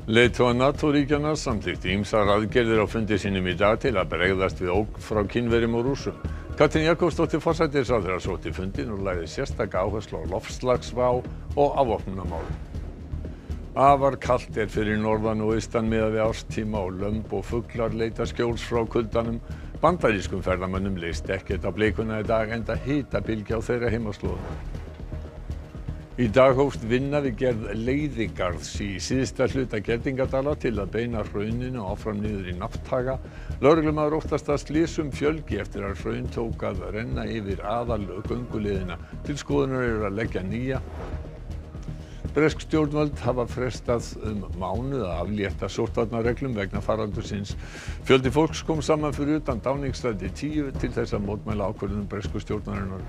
Leiðtogar NATO-ríkjanna samþykktu ýmsar aðgerðir á fundi sínum í dag til að bregðast við ógn frá Kínverjum og Rússum. Katrín Jakobsdóttir forsætisráðherra sótti fundinn og lagði sérstaka áherslu á loftslagsvá og afvopnunarmál. Afar kalt fyrir norðan og austan miðað við árstíma og lömb og fuglar leita skjóls frá kuldanum. Bandarískum ferðamönnum leist ekkert á blikuna í dag enda hitabylgja á þeirra heimaslóðum. Í dag hófst vinna við gerð leiðigarðs í syðsta hluta Geldingadala til að beina hrauninu áfram niður í Nátthaga. Lögreglumaður óttast að slysum fjölgi eftir að hraun tók að renna yfir aðalgönguleiðina. Til skoðunar að leggja nýja. Bresk stjórnvöld hafa frestað mánuð að aflétta sóttvarnareglum vegna faraldursins. Fjöldi fólks kom saman fyrir utan Downing-stræti 10 til þess að mótmæla ákvörðun bresku stjórnarinnar.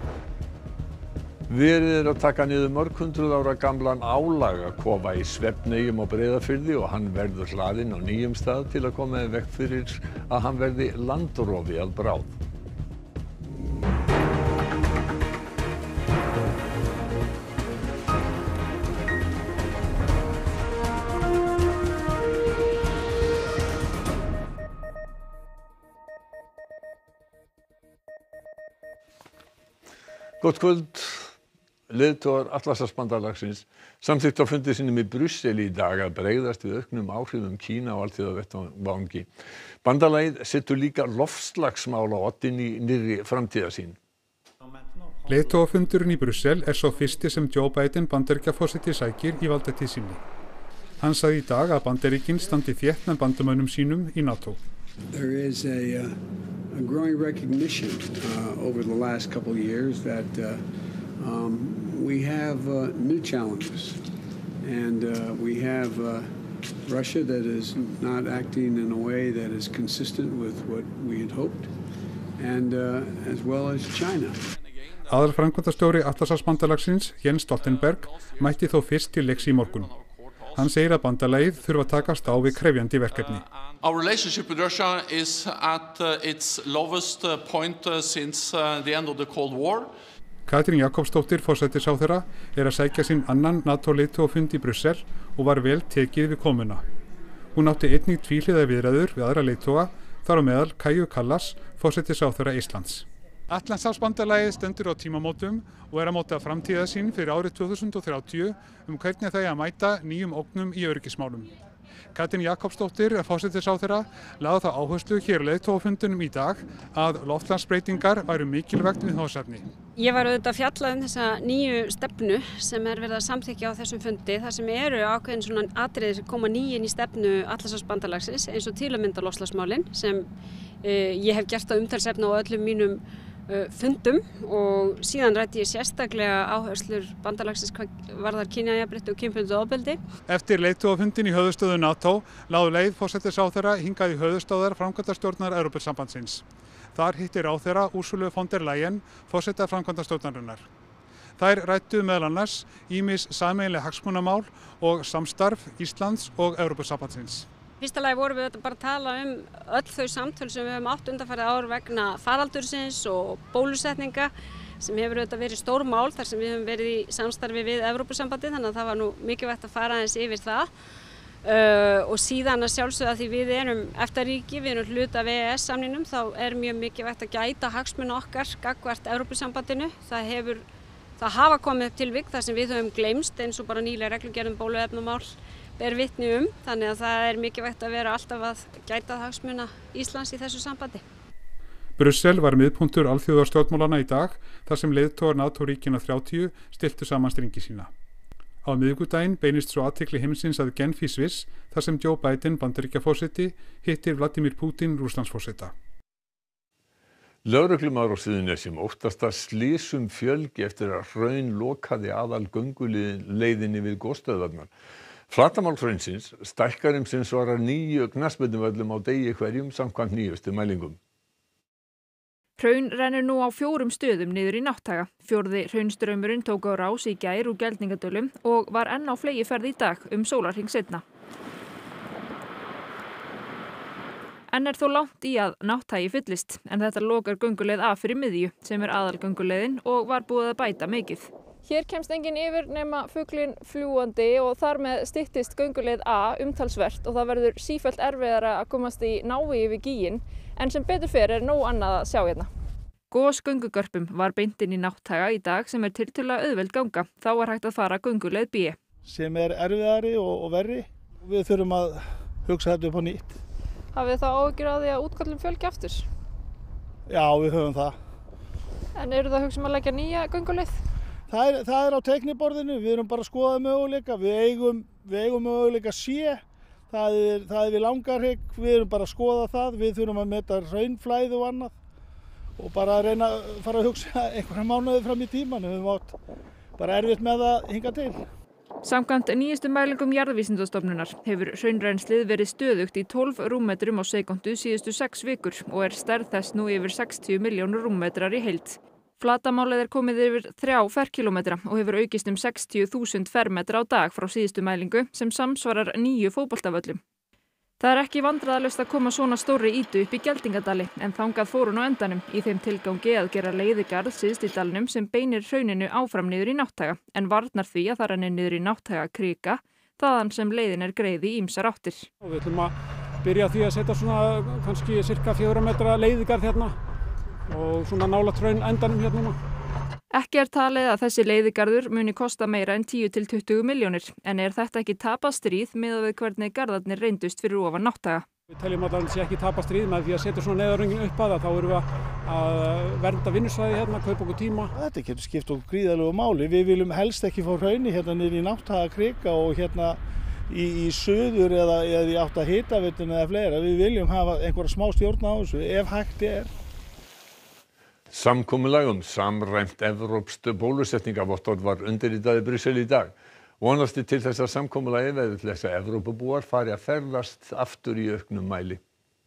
Verið að taka niður mörg hundruð ára gamlan álagakofa í Svefneyjum á Breiðafirði og hann verður hlaðinn á nýjum stað til að koma í veg fyrir að hann verði landrofi að bráð. Gott kvöld. Leiðtogar Atlantshafsbandalagsins samþykktu á fundi sínum í Brussel í dag að bregðast við auknum áhrifum Kína á alþjóðavettvangi. Bandalagið setur líka loftslagsmál á oddinn í nýrri framtíðarsýn. Leiðtogafundurinn í Brussel sá fyrsti sem Joe Biden Bandaríkjaforseti sækir í valdatíð sinni. Hann sagði í dag að Bandaríkin standi þétt með bandamönnum sínum í NATO. There is a growing recognition over the last couple of years that we have new challenges, and we have Russia that is not acting in a way that is consistent with what we had hoped, and as well as China. Aðalframkvæmdastjóri Atlantshafsbandalagsins, Jens Stoltenberg, mætti þó fyrst til leiks í morgun. Hann segir að bandalagið þurfa að takast á við krefjandi verkefni. Our relationship with Russia is at its lowest point since the end of the Cold War. Katrín Jakobsdóttir forsætisráðherra að sækja sinn annan NATO-leiðtogafund í Brussel og var vel tekið við komuna. Hún átti einnig tvíhliða viðræður við aðra leiðtoga, þar á meðal Kaja Kallas, forsætisráðherra Íslands. Atlantshafsbandalagið stendur á tímamótum og að móta framtíðarsýn fyrir árið 2030 hvernig það að mæta nýjum ógnum í öryggismálum. Katrín Jakobsdóttir, forsætisráðherra, lagði þá áherslu hér á leiðtogafundinum í dag að loftslagsbreytingar væru mikilvægt viðfangsefni. Ég var auðvitað að fjalla þessa nýju stefnu sem verið að samþykkja á þessum fundi, þar sem eru ákveðin svona atriði sem koma nýjinn í stefnu Atlantshafsbandalagsins, eins og til að mynda loftslagsmálin sem ég hef gert að umtalsefni á öllum mínum fundum og síðan ræddi ég sérstaklega áherslur bandalagsins hvað varðar kynjajafnrétti og kynbundið ofbeldi. Eftir leiðtogafundinn í höfuðstöðu NATO lágu leið forsætisráðherra hingað í höfuðstöðvar framkvæmdastjórnar Evrópusambandsins. Þar hitti ráðherra Ursulu von der Leyen, forseta framkvæmdastjórnarinnar. Þær ræddu meðal annars ýmis sameiginleg hagsmunamál og samstarf Íslands og Evrópusambandsins. Fyrsta lagi vorum við bara að tala öll þau samtöl sem við höfum átt undanfarið ár vegna faraldursins og bólusetninga sem hefur verið stór mál þar sem við höfum verið í samstarfi við Evrópusambandið, þannig að það var nú mikilvægt að fara aðeins yfir það. Og síðan að sjálfsögða því við erum EFTA-ríki, við erum hluti af EES-samningnum, þá mjög mikilvægt að gæta hagsmuna okkar gagnvart Evrópusambandinu. Það hafa komið upp tilvik þar sem við höfum gleymst eins og bara nýlega reglugerð bóluefnamál ber vitni þannig að það mikilvægt að vera alltaf að gæta hagsmuna Íslands í þessu sambandi. Brussel var miðpunktur alþjóðastjórnmálanna í dag þar sem leiðtogar NATO-ríkjanna 30 stilltu saman strengi sína. Á miðvikudaginn beinist svo athygli heimsins að Genf í Sviss þar sem Joe Biden Bandaríkjaforseti hittir Vladimir Putin Rússlandsforseta. Lögreglumaður á Suðurnesjum óttast að slysum fjölgi eftir að hraun lokaði aðalgönguleiðinni við gosstöðvarnar. Flatarmál hraunsins stækkar sem svarar 9 knattspyrnuvöllum á degi hverjum samkvæmt nýjustu mælingum. Hraun rennur nú á 4 stöðum niður í Nátthaga. 4. hraunstraumurinn tók á rás í gær úr Geldingadölum og var enn á fleygiferð í dag sólarhring seinna. Enn þó langt í að Nátthagi fyllist, en þetta lokar gönguleið af fyrir miðju sem aðalgönguleiðin og var búið að bæta mikið. Hér kemst enginn yfir nema fuglinn fljúgandi og þar með styttist gönguleið A umtalsvert og það verður sífellt erfiðara að komast í návígi við gíginn, en sem betur fer nóg annað að sjá hérna. Gosgöngugörpum var beint inn í Nátthaga í dag sem tiltölulega auðveld ganga. Þá hægt að fara gönguleið B. Sem erfiðari og verri. Við þurfum að hugsa þetta upp á nýtt. Hafið þið þá áhyggjur af því að útköllum fjölgi aftur? Já, við höfum það. En eru það að hugsa að leggja nýja gönguleið? Það á teikniborðinu, við erum bara að skoða möguleika, við eigum möguleika C, það er við Langarhrygg, við erum bara að skoða það, við þurfum að meta hraunflæði og annað og bara að reyna að fara að hugsa einhverja mánuði fram í tíman, við höfum átt bara erfitt með það hingað til. Samkvæmt nýjustu mælingum Jarðvísindastofnunar hefur hraunrennslið verið stöðugt í 12 rúmmetrum á sekúndu síðustu 6 vikur og stærð þess nú yfir 60 milljónir rúmmetrar í heild. Flatamálið komið yfir 3 ferkílómetra og hefur aukist 60.000 fermetra á dag frá síðustu mælingu sem samsvarar 9 fótboltavöllum. Það ekki vandræðalaust að koma svona stórri ýtu upp í Geldingadali en þangað fór hún á endanum í þeim tilgangi að gera leiðigarð syðst í dalnum sem beinir hrauninu áfram niður í Nátthaga en varnar því að það renni niður í Nátthaga krika þaðan sem leiðin greið í ýmsar áttir. Við ætlum að byrja því að setja svona kannski cirka 4 metra leiðigarð hérna og svona nálægt hraun endanum hérna núna. Ekki talið að þessi leiðigarður muni kosta meira en 10 til 20 milljónir, en þetta ekki tapað stríð miðað við hvernig garðarnir reyndust fyrir ofan Nátthaga. Við teljum að það sé ekki tapað stríð með því að setja svona neðaröngin upp að það, þá erum við að vernda vinnusvæði hérna, kaupa okkur tíma. Þetta getur skipt okkur gríðarlegu máli, við viljum helst ekki fá hrauni hérna niður í Nátthaga krika og hérna í suður eða í átt að hitaveituna eða fleira, við viljum hafa einhverja smá stjórn á þessu ef hægt er. Samkomulag samræmt evrópskt bólusetningarvottorð var undirritað í Brussel í dag. Vonast til þess að samkomulagið verði til þess að Evrópubúar fari að ferðast aftur í auknum mæli.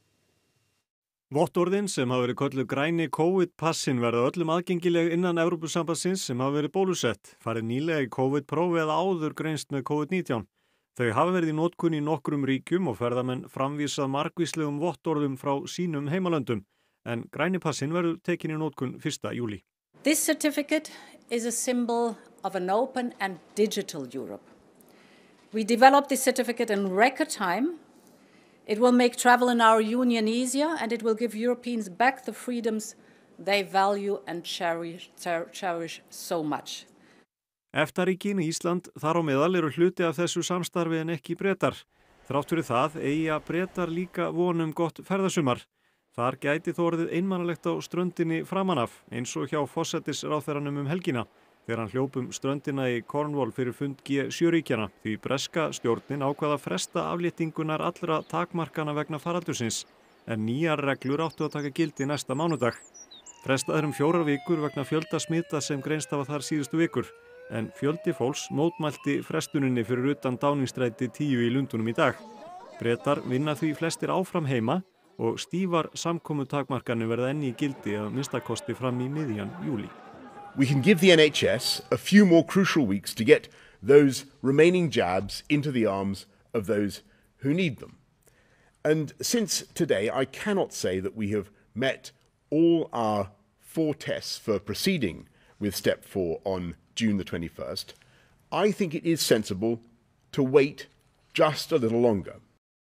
Vottorðin sem hafa verið kölluð græni COVID-passin verða öllum aðgengileg innan Evrópusambandsins sem hafa verið bólusett, farið nýlega í COVID-prófi eða áður greinst með COVID-19. Þau hafa verið í notkun í nokkrum ríkjum og ferðamenn framvísað margvíslegum vottorðum frá sínum heimalöndum. En græni passin verður tekin í notkun 1. júlí. This certificate is a symbol of an open and digital Europe. We developed this certificate in record time. It will make travel in our union easier and it will give Europeans back the freedoms they value and cherish so much. EFTA-ríkin Ísland þar á meðal eru hluti af þessu samstarfi en ekki Bretar. Þrátt fyrir það eigi Bretar líka von gott ferðasumar. Þar gæti þó orðið einmanalegt á ströndinni framan af, eins og hjá forsætisráðherranum helgina, þegar hann hljóp ströndina í Cornwall fyrir fund G7-ríkjanna, því breska stjórnin ákvað að fresta afléttingunar allra takmarkana vegna faraldursins, en nýjar reglur áttu að taka gildi næsta mánudag. Frestað 4 vikur vegna fjölda smita sem greinst hafa þar síðustu vikur, en fjöldi fólks mótmælti frestuninni fyrir utan Downing-stræti 10 í Lundúnum í dag. Bretar vinna því flestir áfram heima, og stífar samkomutakmarkanir verða enn í gildi að minnstakosti fram í miðjan júlí. We can give the NHS a few more crucial weeks to get those remaining jabs into the arms of those who need them. And since today I cannot say that we have met all our 4 tests for proceeding with step 4 on June the 21st, I think it is sensible to wait just a little longer.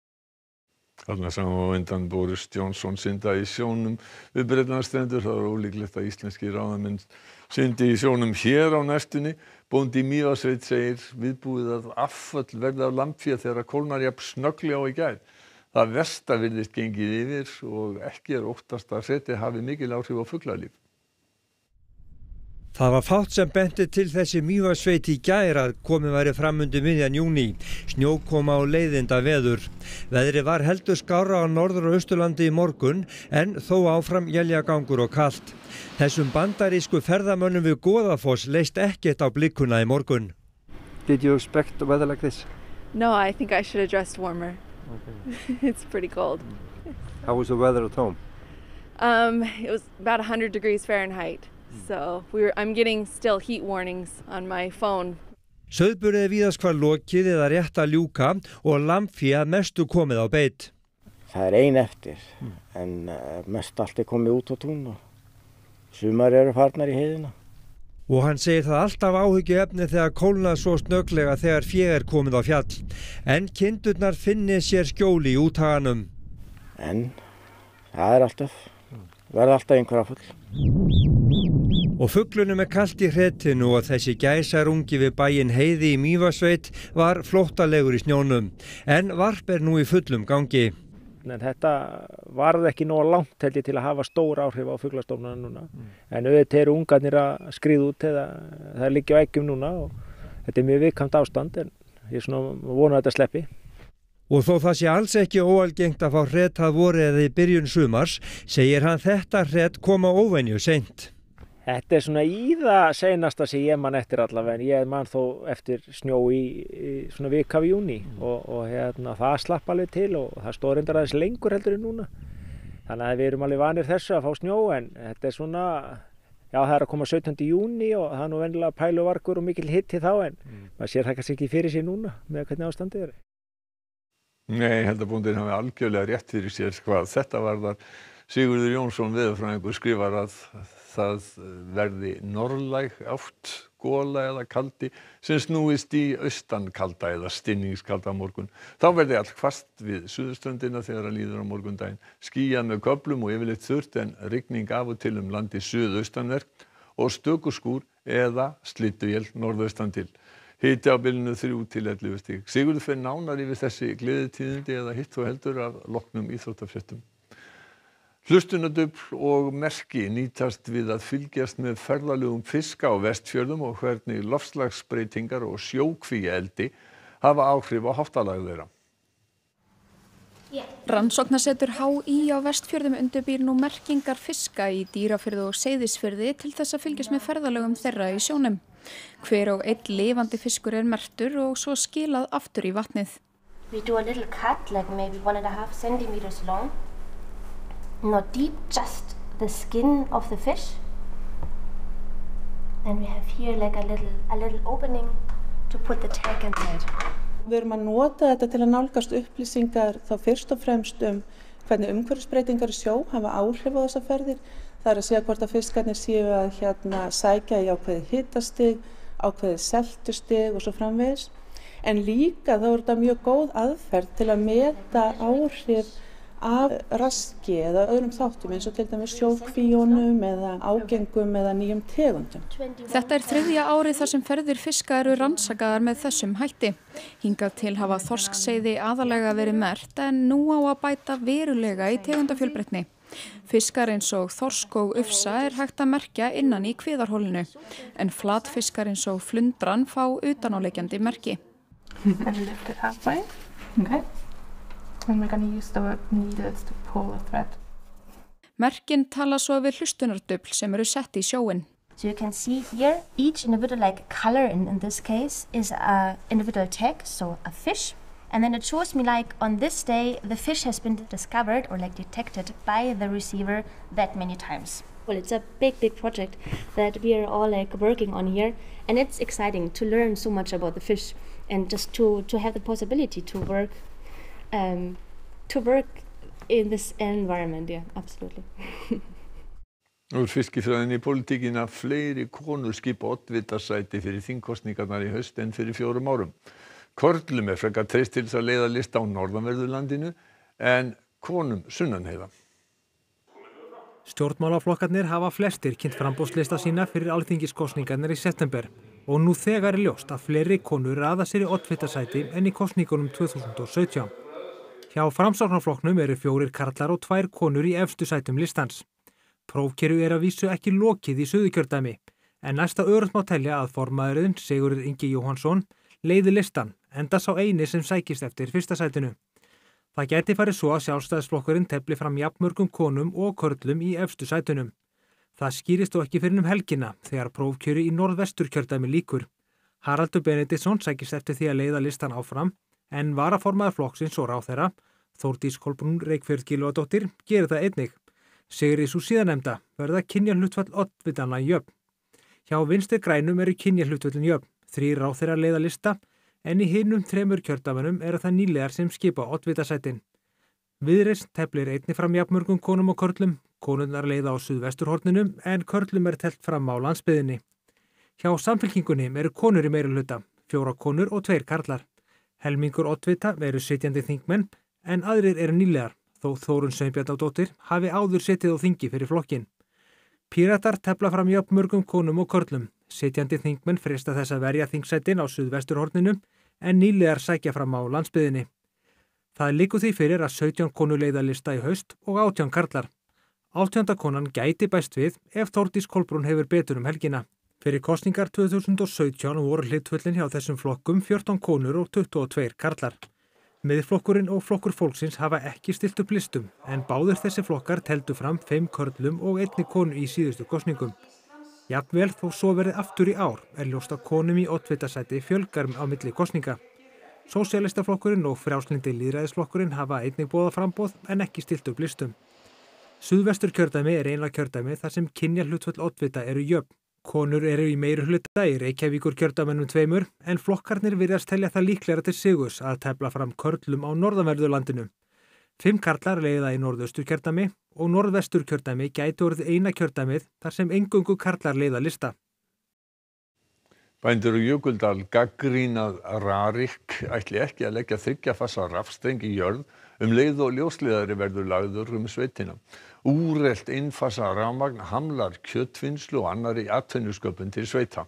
Þarna sá á undan Boris Johnson synda í sjónum við Bretlandsstrendur. Það ólíklegt að íslenski ráðamenn syndi í sjónum hér á næstunni. Bóndi í Mývatnssveit segir viðbúið að afföll verði af lambfé þegar kólnar jafn snögglega á í gær. Það versta virðist gengið yfir og ekki óttast að setið hafi mikil áhrif á fuglalíf. Það var fátt sem benti til þessi Mývatnssveit í gær að komið væri fram undir miðjan júní. Snjókoma og leiðinda veður. Veðrið var heldur skárra á norður- og austurlandi í morgun en þó áfram éljagangur og kalt. Þessum bandarísku ferðamönnum við Goðafoss leist ekkert á blikkuna í morgun. Did you expect the weather like this? No, I think I should have dressed warmer. Okay. It's pretty cold. How was the weather at home? It was about 100 degrees Fahrenheit. So I'm getting still heat warnings on my phone. Sauðburði víðast hvar lokið eða rétt að ljúka og lambfé að mestu komið á beit. Það ein eftir, en mest allt komið út á tún og sumar eru farnar í heiðina. Og hann segir það alltaf áhyggjuefni þegar kólnað svo snögglega þegar fé komið á fjall. En kindurnar finni sér skjóli í úthaganum. En það alltaf, verða alltaf einhverja fugl. Og fuglunum kalt í hretinu og þessi gæsarungi við bæinn Heiði í Mývatnssveit var flóttalegur í snjónum. En varp nú í fullum gangi. En þetta varð ekki nóg langt held ég til að hafa stór áhrif á fuglastofnana núna. En auðvitað eru ungarnir að skríða út eða það liggja á eggjum núna og þetta mjög viðkvæmt ástand en ég vona að þetta sleppi. Og þó það sé alls ekki óalgengt að fá hret að vori eða í byrjun sumars, segir hann þetta hret koma óvenju seint. Þetta í það seinasta sem ég man eftir allavega en ég man þó eftir snjó í svona vika við júní og það slapp alveg til og það stóð reyndar aðeins lengur heldur en núna. Þannig að við erum alveg vanir þessu að fá snjó en þetta það er að koma 17. júní og það nú venjulega pæluvargur og mikil hitti þá en maður sér það kannski ekki fyrir sér núna með hvernig ástandið er. Nei, held að bóndinn hafi algjörlega rétt fyrir sér hvað þetta varðar. Sigurður Jónsson veðurfræðingur skrifar að það verði norðlæg átt, gola eða kaldi sem snúist í austankalda eða stinningskalda á morgun. Þá verði allt hvasst við suðurströndina þegar líður á morgundaginn. Skýjað með köflum og yfirleitt þurrt en rigning af og til landið suðaustanvert og stöku skúr eða slydduél norðaustan til. Hiti á bilinu 3 til 11 stig. Sigurður fer nánar yfir þessi gleðitíðindi eða hitt og heldur af loknum íþróttafréttum. Hlustunardufl og merki nýtast við að fylgjast með ferðalögum fiska á Vestfjörðum og hvernig loftslagsbreytingar og sjókvíaeldi hafa áhrif á háttalag þeirra. Rannsóknasetur HÍ á Vestfjörðum undirbýr nú merkingar fiska í Dýrafirði og Seyðisfirði til þess að fylgjast með ferðalögum þeirra í sjónum. Hver og einn lifandi fiskur merktur og svo skilað aftur í vatnið. We do a little cut, like maybe 1.5 centimeters long. Not deep, just the skin of the fish. And we have here like a little opening to put the tag inside. Við erum að nota þetta til að nálgast upplýsingar þá fyrst og fremst hvernig umhverfisbreytingar í sjó hafa áhrif á þessar ferðir. Það er að segja hvort að fiskarnir séu að sækja í ákveðið hitastig, ákveðið seltustig og svo framvegis. En líka þá er þetta mjög góð aðferð til að meta áhrif af raski eða öðrum þáttum eins og til dæmis sjókvíunum eða ágengum eða nýjum tegundum. Þetta er 3. árið þar sem ferðir fiska eru rannsakaðar með þessum hætti. Hingað til hafa þorskseiði aðalega verið merkt en nú á að bæta verulega í tegundafjölbreytni. Fiskar eins og þorsk og ufsa er hægt að merkja innan í kviðarholinu en flatfiskar eins og flundran fá utanáleikjandi merki. And we're going to use the needles to pull the thread. Merkin tala svo við hlustunardufl sem eru sett í sjóinn. So you can see here, each individual color in this case is an individual tag, so a fish. And then it shows me on this day, the fish has been discovered or detected by the receiver that many times. Well, it's a big project that we are all working on here. And it's exciting to learn so much about the fish and just to have the possibility to work in this environment, yeah, absolutely. Úr fiskifræðinni í pólitíkina fleiri konur skipa oddvitasæti fyrir þingkosningarnar í haust en fyrir 4 árum. Körlum frekar treyst til þess að leiða lista á norðanverðurlandinu en konum sunnanheiða. Stjórnmálaflokkarnir hafa flestir kynnt framboðslista sína fyrir alþingiskosningarnar í september og nú þegar er ljóst að fleiri konur raða sér í oddvitasæti en í kosningunum 2017. Hjá Framsóknarflokknum eru 4 karlar og 2 konur í efstu sætum listans. Prófkjöru er að vísu ekki lokið í Suðurkjördæmi, en næsta öruggt má telja að formaðurinn Sigurður Ingi Jóhannsson leiði listan, enda sá eini sem sækist eftir fyrsta sætinu. Það gæti farið svo að Sjálfstæðisflokkurinn tefli fram jafnmörgum konum og körlum í efstu sætunum. Það skýrist þó ekki fyrir helgina þegar prófkjöru í Norðvesturkjördæmi lýkur. Haraldur Benediktsson sækist eftir því að leiða listan áfram, en varaformaður flokksins og ráðherra, Þórdís Kolbrún Reykfjörð Gylfadóttir, gerir það einnig. Sigri sú síðarnefnda verða kynjahlutfall oddvitanna jöfn. Hjá Vinstri grænum eru kynjahlutföllin jöfn, 3 ráðherrar leiða lista, en í hinum 3 kjördæmunum eru það nýliðar sem skipa oddvitasætin. Viðreisn teflir einnig fram jafnmörgum konum og körlum, konurnar leiða á suðvesturhorninu en körlum teflt fram á landsbyggðinni. Hjá Samfylkingunni eru konur í meirihluta, 4 konur og 2 karlar. Helmingur oddvita eru sitjandi þingmenn en aðrir eru nýlegar, þó Þórunn Sveinbjarnardóttir hafi áður setið á þingi fyrir flokkinn. Píratar tefla fram jafn mörgum konum og körlum. Sitjandi þingmenn freista þess að verja þingsætin á suðvesturhorninu en nýlegar sækja fram á landsbyggðinni. Það liggur því fyrir að 17 konur leiða lista í haust og 18 karlar. 18. konan gæti bæst við ef Þórdís Kolbrún hefur betur helgina. Fyrir kosningar 2017 voru hlutföllin hjá þessum flokkum 14 konur og 22 karlar. Miðflokkurinn og Flokkur fólksins hafa ekki stilt upp listum en báðir þessi flokkar teldu fram 5 körlum og 1 konu í síðustu kosningum. Jafnvel þó svo verið aftur í ár ljóst að konum í oddvitasæti fjölgar á milli kosninga. Sósíalistaflokkurinn og frjálslyndi lýðræðisflokkurinn hafa einnig boðað framboð en ekki stilt upp listum. Suðvesturkjördæmi eina kjördæmi þar sem kynjahlutföll oddvita eru jöfn. Konur eru í meirihluta í Reykjavíkurkjördæmunum 2 en flokkarnir virðast telja það líklegra til sigurs að tefla fram körlum á norðanverðu landinu. 5 karlar leiða í norðausturkjördæmi og norðvesturkjördæmi gæti orðið eina kjördæmið þar sem eingöngu karlar leiða lista. Bændur á Jökuldal gagnrýna að RARIK ætli ekki að leggja 3 fasa rafstreng í jörð leið og ljósleiðari verður lagður sveitina. Úrelt einfasa rafmagn hamlar kjötvinnslu og annarri atvinnusköpun til sveita.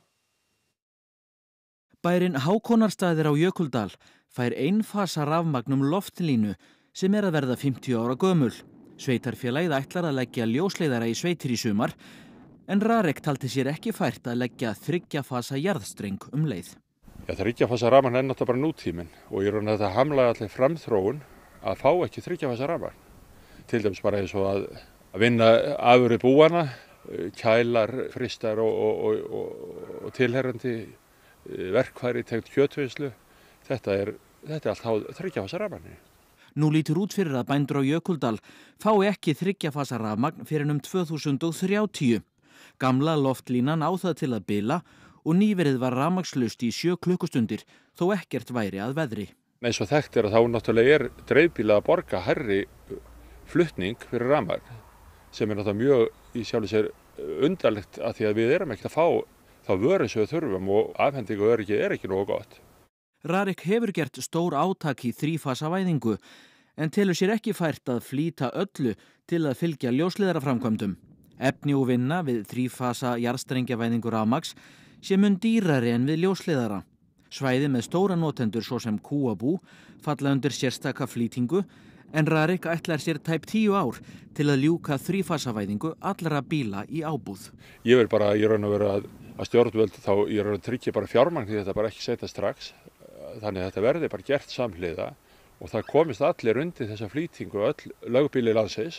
Bærinn Hákonarstaðir á Jökuldal fær einfasa rafmagn loftlínu sem að verða 50 ára gömul. Sveitarfélagið ætlar að leggja ljósleiðara í sveitir í sumar en RARIK taldi sér ekki fært að leggja 3 fasa jarðstreng leið. 3 fasa rafmagn náttúrulega bara nútíminn og ég raun að þetta hamla allir framþróun að fá ekki 3 fasa rafmagn. Til dæmis bara eins og að vinna afurðir búanna, kælar, fristar og tilherrandi verkfæri tengt kjötvinnslu. Þetta er allt háð 3 fasa rafmagni. Nú lítur út fyrir að bændur á Jökuldal fái ekki 3 fasa rafmagn fyrir 2030. Gamla loftlínan á það til að bila og nýverið var rafmagnslaust í 7 klukkustundir þó ekkert væri að veðri. Eins og þekkt að þá náttúrulega dreifbýla að borga hærri flutning fyrir rafmagn sem náttúrulega mjög í sjálfu sér undarlegt að því að við erum ekkert að fá þá vöru sem við þurfum og afhendingu öryggi ekki nógu gott. RARIK hefur gert stór átak í 3 fasa væðingu en telur sér ekki fært að flýta öllu til að fylgja ljósleiðaraframkvæmdum. Efni og vinna við 3 fasa jarðstrengjavæðingu rafmagns sé mun dýrari en við ljósleiðara. Svæði með stóra notendur svo sem kúabú falla undir sérstaka flýtingu en RARIK ætlar sér tæp 10 ár til að ljúka 3 fasa væðingu allra bíla í ábúð. Ég vil bara í raun og veru að stjórnvöld þá í raun og tryggja bara fjármagn því þetta bara ekki setja strax. Þannig að þetta verði bara gert samhliða og það komist allir undir þessa flýtingu öll lögbýli landsins.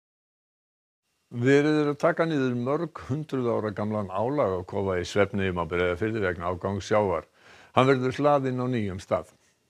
Verið að taka niður mörg 100 ára gamlan álagakofa í Svefneyjum á Breiðafirði vegna ágangs sjávar. Hann verður hlaðinn á nýjum stað.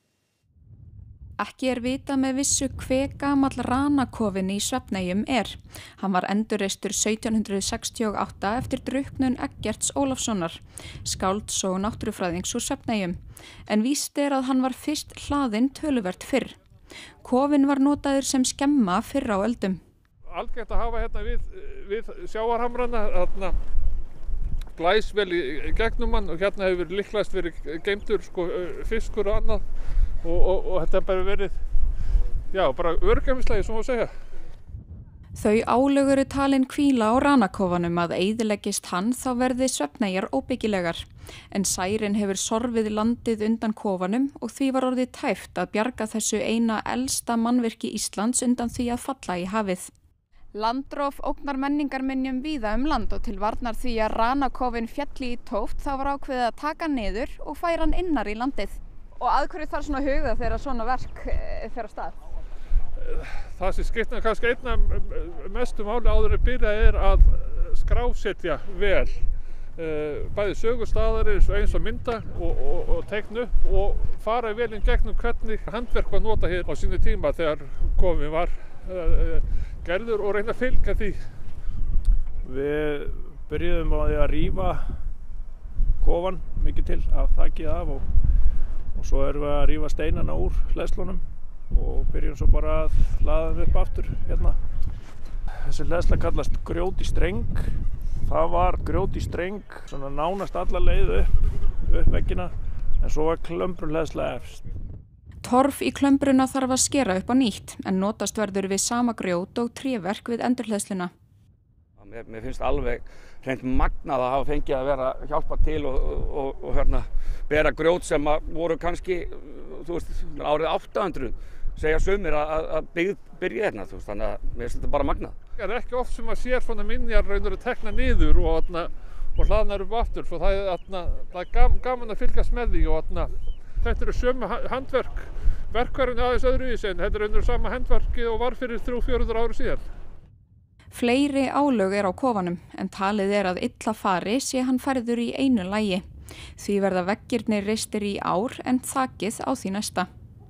Ekki vitað með vissu hve gamall ranakofinn í Svefneyjum er. Hann var endurreistur 1768 eftir drukknun Eggerts Ólafssonar, skálds og náttúrufræðings úr Svefneyjum. En víst að hann var fyrst hlaðinn töluvert fyrr. Kofinn var notaður sem skemma fyrr á eldum. Algengt að hafa hérna við sjávarhamrana glæs vel í gegnum hann og hérna hefur líklegast verið geymdur fiskur og annað og þetta hefur bara verið bara öryggislega sem að segja. Þau álög eru talin hvíla á ranakofanum að eyðileggist hann þá verði Svefneyjar óbyggilegar. En særin hefur sorfið landið undan kofanum og því var orðið tæft að bjarga þessu eina elsta mannvirki Íslands undan því að falla í hafið. Landrof ógnar menningarminjum víða land og til varnar því að ranakofinn fjalli í tóft þá var ákveðið að taka niður og færa hann innar í landið. Og að hverju þarf svona huga þegar svona verk fer af stað? Það sem skiptir kannski einna mestu máli áður að byrja að skrásetja vel bæði sögustaðarins eins og mynda og teikna upp og fara vel inn gegnum hvernig handverk var nota hér á sínu tíma þegar kofinn var gerður og reyna að fylgja því. Við byrjuðum á því að rífa kofan mikið til af þakið af og svo erum við að rífa steinana úr hleðslunum og byrjum svo bara að hlaða þeim upp aftur hérna. Þessi hleðsla kallast grjót í streng Það var grjót í streng, svona nánast alla leið upp veggina, en svo var klömbrunhleðsla efst. Torf í klömbruna þarf að skera upp á nýtt, en notast verður við sama grjót og tréverk við endurhleðsluna. Mér finnst alveg hreint magnað að hafa fengið að vera hjálpa til og bera grjót sem voru kannski, árið 800, segja sumir að byrja hérna, þannig að mér finnst þetta bara magnað. Það er ekki oft sem maður sér svona minjar raunir að tekna niður og hlaðnar upp aftur, svo það er gaman að fylgjast með því og þetta eru sömu handverk, verkverðin aðeins öðruvísi en þetta er raunir sama handverkið og var fyrir 300-400 ári síðan. Fleiri álög á kofanum en talið er að illa fari sé hann færður í einu lagi. Því verða veggirnir reistir í ár en þakið á því næsta.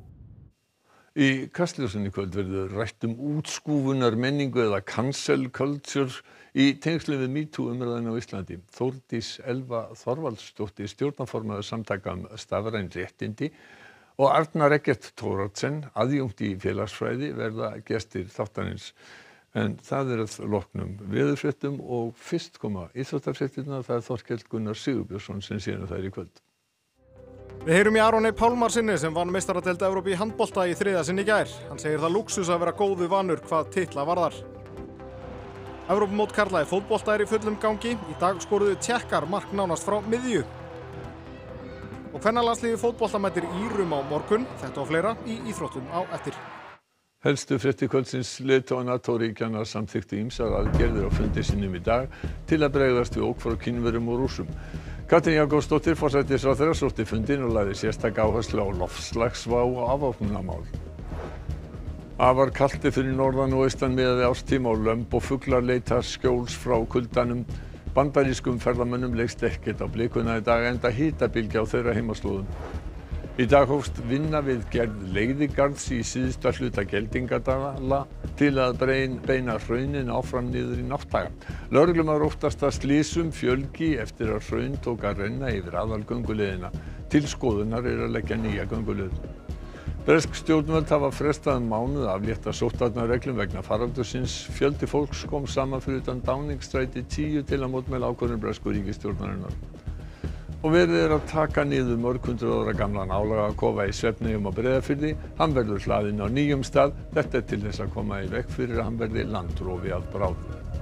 Í Kastljósinu í kvöld verður rætt útskúfunar menningu eða cancel culture í tengslum við MeToo umræðuna á Íslandi. Þórdís Elva Þorvaldsdóttir, stjórnarformaður samtaka stafræn réttindi, og Arnar Eggert Thoroddsen, aðjúnkt í félagsfræði, verða gestir þáttarins. En það að loknum veðurfréttum og fyrst koma íþróttafréttirnar, það Þorkell Gunnar Sigurbjörnsson sem sér þær í kvöld. Við heyrum í Aroni Pálmarsinni sem vann meistaradeild Evrópu í handbolta í 3. sinn í gær. Hann segir það lúxus að vera góðu vanur hvað titla varðar. Evrópumót karla í fótbolta í fullum gangi. Í dag skoruðu Tékkar mark nánast frá miðju. Og kvennalandsliðið fótbolta mætir Írum á morgun. Þetta og fleira í íþróttum á eftir. Helstu fréttir kvöldsins: leiðtogar NATO-ríkjanna samþykktu ýmsar aðgerðir á fundi sínum í dag til að bregðast við ógn frá Kínverjum og Rússum. Katrín Jakobsdóttir, forsætisráðherra, sótti fundinn og lagði sérstaka áherslu á loftslagsvá og afvopnunarmál. Afar kalt fyrir norðan og austan miðað við árstíma og lömb og fuglar leita skjóls frá kuldanum. Bandarískum ferðamönnum leggst ekkert á blikuna í dag enda hitabylgja á þeirra heimaslóðum. Í dag hófst vinna við gerð leiðigarðs í síðsta hluta Geldingadala til að beina hraunin áfram niður í nátthaga. Lögreglumaður óttast að slysum fjölgi eftir að hraun tók að renna yfir aðalgönguleiðina. Til skoðunar er að leggja nýja gönguleið. Bresk stjórnvöld hafa frestað mánuð að aflétta sóttvarnareglum vegna faraldursins. Fjöldi fólks kom saman fyrir utan Downing-stræti 10 til að mótmæla ákvörðun bresku ríkisstjórnarinnar. Og verið er að taka niður mörg hundruð ára gamlan álagakofa í Svefneyjum á Breiðafirði. Hann verður hlaðinn á nýjum stað. Þetta er til þess að koma í veg fyrir að hann verði landrofi að bráð.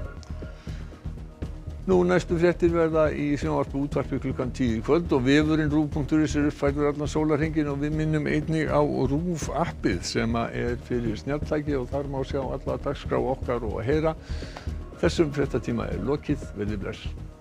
Nú næstu fréttir verða í sjónvarpi og útvarpi klukkan 10 í kvöld og vefurinn RÚV.is er uppfærður allan sólarhringinn og við minnum einnig á RÚV appið sem er fyrir snjalltæki og þar má sjá alla dagskrá okkar og heyra. Þessum fréttatíma er lokið. Verið bless.